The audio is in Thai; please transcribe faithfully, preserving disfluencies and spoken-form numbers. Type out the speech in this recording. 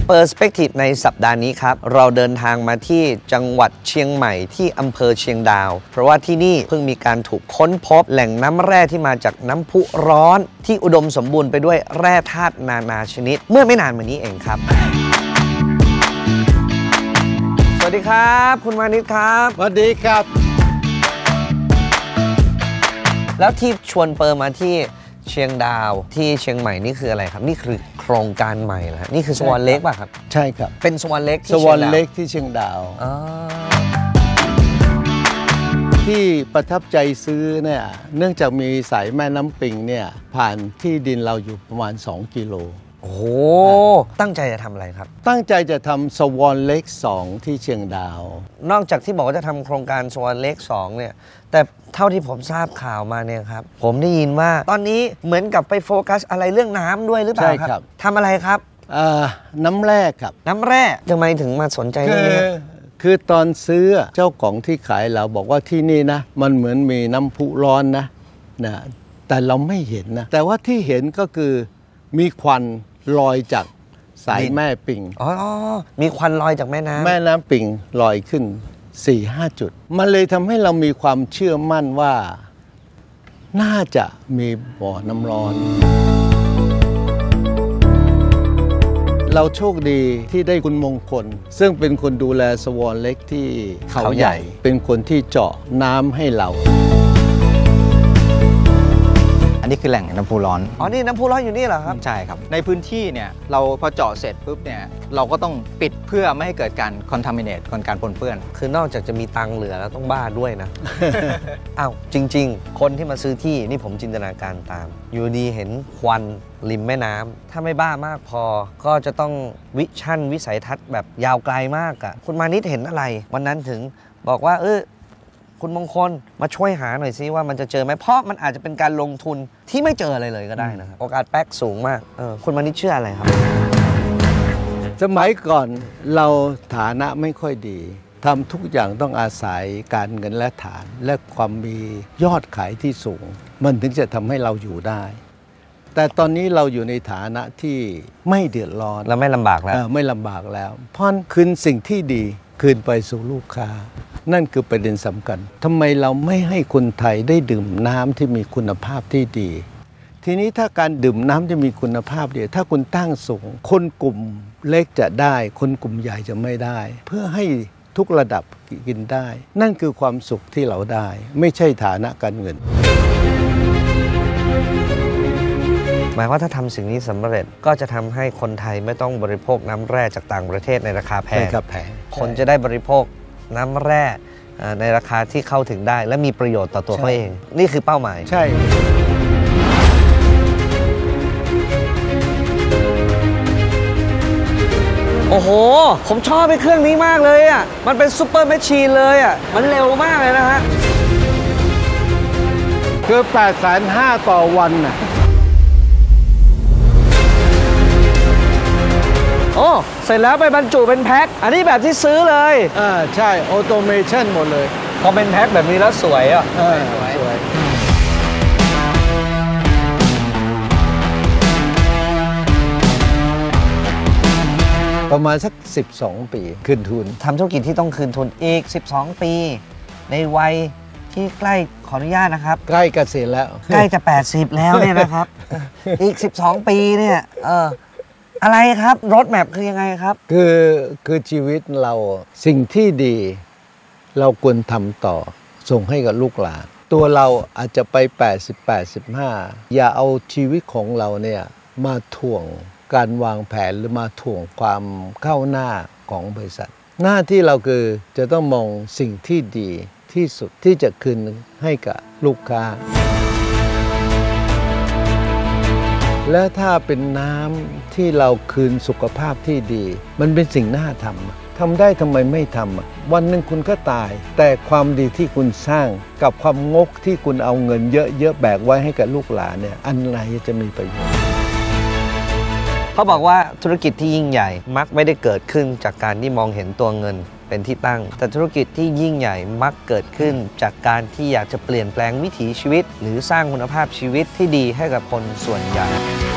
Perspective ในสัปดาห์นี้ครับเราเดินทางมาที่จังหวัดเชียงใหม่ที่อำเภอเชียงดาวเพราะว่าที่นี่เพิ่งมีการถูกค้นพบแหล่งน้ำแร่ที่มาจากน้ำพุร้อนที่อุดมสมบูรณ์ไปด้วยแร่ธาตุนานาชนิดเมื่อไม่นานมานี้เองครับสวัสดีครับคุณมานิตครับสวัสดีครับแล้วที่ชวนเปิร์มาที่เชียงดาวที่เชียงใหม่นี่คืออะไรครับนี่คือโครงการใหม่เหรอนี่คือสวอนเล็กป่ะครับใช่ครับเป็นสวอนเล็กที่สวอนเล็กที่เชียงดาวที่ประทับใจซื้อเนี่ยเนื่องจากมีสายแม่น้ำปิงเนี่ยผ่านที่ดินเราอยู่ประมาณสองกิโลโอ้โหตั้งใจจะทำอะไรครับตั้งใจจะทำสวอนเล็กสองที่เชียงดาวนอกจากที่บอกว่าจะทำโครงการสวอนเล็กสองเนี่ยแต่เท่าที่ผมทราบข่าวมาเนี่ยครับผมได้ยินว่าตอนนี้เหมือนกับไปโฟกัสอะไรเรื่องน้ำด้วยหรือเปล่าครับทำอะไรครับน้ำแร่ครับน้ำแร่ทำไมถึงมาสนใจเรื่องนี้คือตอนซื้อเจ้าของที่ขายเราบอกว่าที่นี่นะมันเหมือนมีน้ำพุร้อนนะนะแต่เราไม่เห็นนะแต่ว่าที่เห็นก็คือมีควันลอยจากสายแม่ปิงอ๋อมีควันลอยจากแม่น้ำแม่น้ำปิงลอยขึ้น สี่ห้า จุดมันเลยทำให้เรามีความเชื่อมั่นว่าน่าจะมีบ่อน้ำร้อนเราโชคดีที่ได้คุณมงคลซึ่งเป็นคนดูแลสวอนเล็กที่เขาใหญ่เป็นคนที่เจาะน้ำให้เราอันนี้คือแหล่งน้ำพุร้อนอ๋อนี่น้ำพุร้อนอยู่นี่เหรอครับใช่ครับในพื้นที่เนี่ยเราพอเจาะเสร็จปุ๊บเนี่ยเราก็ต้องปิดเพื่อไม่ให้เกิดการคอนทามิเนตการปนเปื้อนคือนอกจากจะมีตังเหลือแล้วต้องบ้าด้วยนะ อ้าวจริงๆคนที่มาซื้อที่นี่ผมจินตนาการตามอยู่ดีเห็นควันริมแม่น้ำถ้าไม่บ้ามากพอก็จะต้องวิชั่นวิสัยทัศน์แบบยาวไกลมากอะคุณมานิดเห็นอะไรวันนั้นถึงบอกว่าเออคุณมงคลมาช่วยหาหน่อยซิว่ามันจะเจอไหมเพราะมันอาจจะเป็นการลงทุนที่ไม่เจออะไรเลยก็ได้นะครับโอกาสแป๊กสูงมากเออคุณมานิดเชื่ออะไรครับสมัยก่อนเราฐานะไม่ค่อยดีทำทุกอย่างต้องอาศัยการเงินและฐานและความมียอดขายที่สูงมันถึงจะทำให้เราอยู่ได้แต่ตอนนี้เราอยู่ในฐานะที่ไม่เดือดร้อนและไม่ลำบากแล้วไม่ลำบากแล้วเพราะคืนสิ่งที่ดีคืนไปสู่ลูกค้านั่นคือประเด็นสำคัญทำไมเราไม่ให้คนไทยได้ดื่มน้ำที่มีคุณภาพที่ดีทีนี้ถ้าการดื่มน้ำจะมีคุณภาพดีถ้าคุณตั้งสูงคนกลุ่มเล็กจะได้คนกลุ่มใหญ่จะไม่ได้เพื่อให้ทุกระดับกินได้นั่นคือความสุขที่เราได้ไม่ใช่ฐานะการเงินหมายว่าถ้าทำสิ่งนี้สำเร็จก็จะทำให้คนไทยไม่ต้องบริโภคน้ำแร่จากต่างประเทศในราคาแพงคนจะได้บริโภคน้ำแร่ในราคาที่เข้าถึงได้และมีประโยชน์ต่อตัวเขาเองนี่คือเป้าหมายใช่โอ้โหผมชอบไอ้เครื่องนี้มากเลยอ่ะมันเป็นซุปเปอร์แมชชีนเลยอ่ะมันเร็วมากเลยนะฮะคือ แปดแสนห้าหมื่น ต่อวันน่ะโอ้เสร็จแล้วไปบรรจุเป็นแพ็คอันนี้แบบที่ซื้อเลยอ่าใช่ออโตเมชันหมดเลยพอเป็นแพ็คแบบนี้แล้วสวยอ่ะสวยสวยประมาณสักสิบสองปีคืนทุนทำธุรกิจที่ต้องคืนทุนอีกสิบสองปีในวัยที่ใกล้ขออนุญาตนะครับใกล้เกษียณแล้วใกล้จะแปดสิบแล้วเนี่ยนะครับ อีกสิบสองปีเนี่ยเอออะไรครับรถแมพคือยังไงครับคือคือชีวิตเราสิ่งที่ดีเราควรทำต่อส่งให้กับลูกหลานตัวเราอาจจะไปแปดสิบ แปดสิบห้าอย่าเอาชีวิตของเราเนี่ยมาถ่วงการวางแผนหรือมาถ่วงความก้าวหน้าของบริษัทหน้าที่เราคือจะต้องมองสิ่งที่ดีที่สุดที่จะคืนให้กับลูกค้าและถ้าเป็นน้ำที่เราคืนสุขภาพที่ดีมันเป็นสิ่งน่าทำทำได้ทำไมไม่ทำวันหนึ่งคุณก็ตายแต่ความดีที่คุณสร้างกับความงกที่คุณเอาเงินเยอะๆแบกไว้ให้กับลูกหลานเนี่ยอันไหนจะมีประโยชน์เขาบอกว่าธุรกิจที่ยิ่งใหญ่มักไม่ได้เกิดขึ้นจากการที่มองเห็นตัวเงินเป็นที่ตั้งแต่ธุรกิจที่ยิ่งใหญ่มักเกิดขึ้นจากการที่อยากจะเปลี่ยนแปลงวิถีชีวิตหรือสร้างคุณภาพชีวิตที่ดีให้กับคนส่วนใหญ่